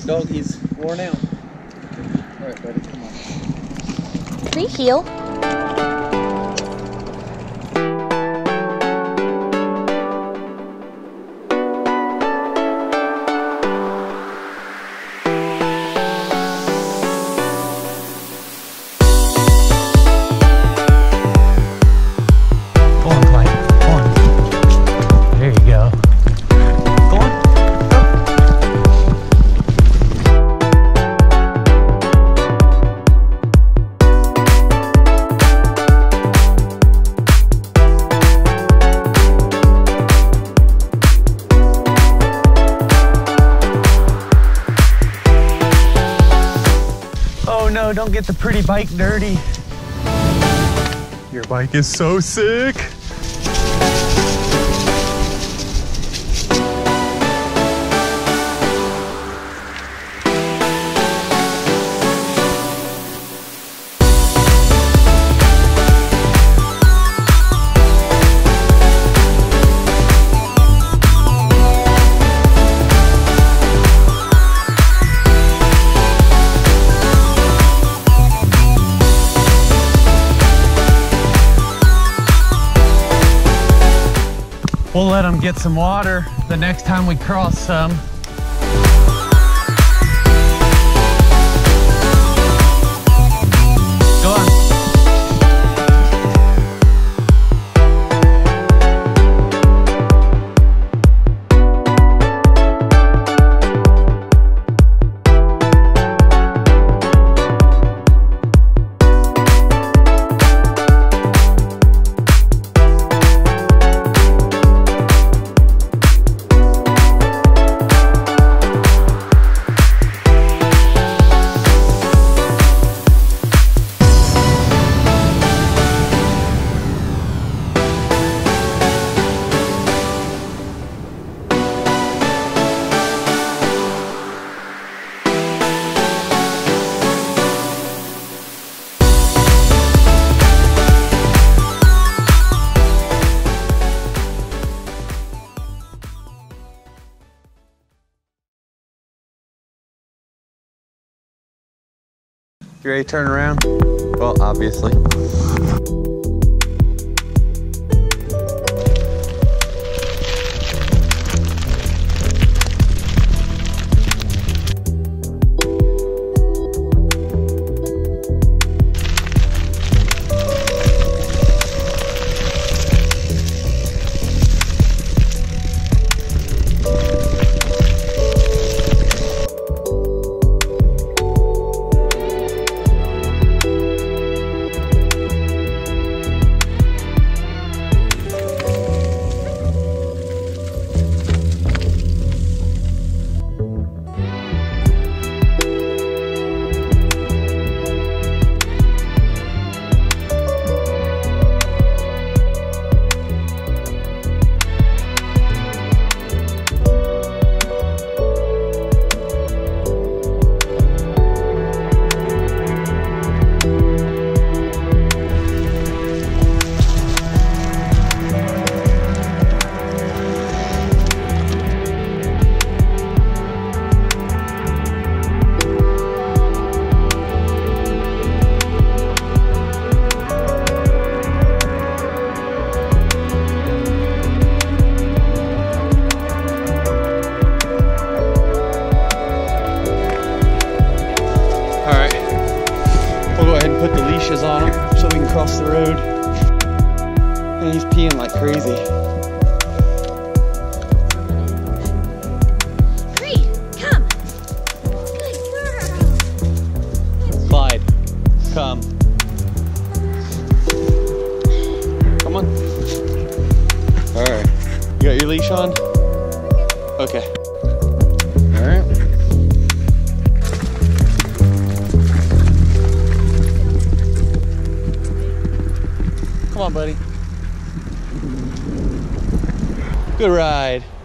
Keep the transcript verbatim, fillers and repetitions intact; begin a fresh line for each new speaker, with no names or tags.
Doggy's worn out. All right, buddy, come on.
Free heel.
No, don't get the pretty bike dirty.
Your bike is so sick.
We'll let them get some water the next time we cross some. Go on.
You ready to turn around? Well, obviously.
Put the leashes on him so we can cross the road. And he's peeing like crazy.
Free, come. Good girl.
Clyde, come. Come on. All right. You got your leash on? Okay. All right. Come on, buddy. Good ride.